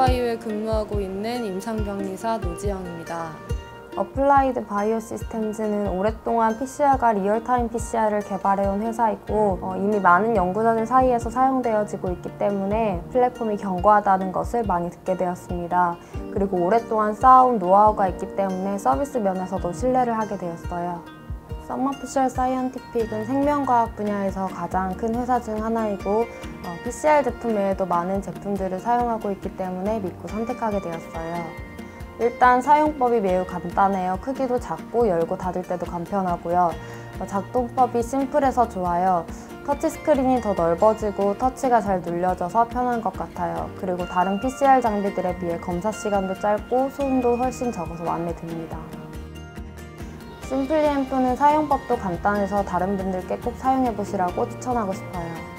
어플라이오에 근무하고 있는 임상병리사 노지영입니다. 어플라이드 바이오 시스템즈는 오랫동안 PCR과 리얼타임 PCR을 개발해온 회사이고 이미 많은 연구자들 사이에서 사용되어지고 있기 때문에 플랫폼이 견고하다는 것을 많이 듣게 되었습니다. 그리고 오랫동안 쌓아온 노하우가 있기 때문에 서비스 면에서도 신뢰를 하게 되었어요. 썸머 피셜 사이언티픽은 생명과학 분야에서 가장 큰 회사 중 하나이고 PCR 제품 외에도 많은 제품들을 사용하고 있기 때문에 믿고 선택하게 되었어요. 일단 사용법이 매우 간단해요. 크기도 작고 열고 닫을 때도 간편하고요. 작동법이 심플해서 좋아요. 터치스크린이 더 넓어지고 터치가 잘 눌려져서 편한 것 같아요. 그리고 다른 PCR 장비들에 비해 검사 시간도 짧고 소음도 훨씬 적어서 마음에 듭니다. 심플리앰프는 사용법도 간단해서 다른 분들께 꼭 사용해보시라고 추천하고 싶어요.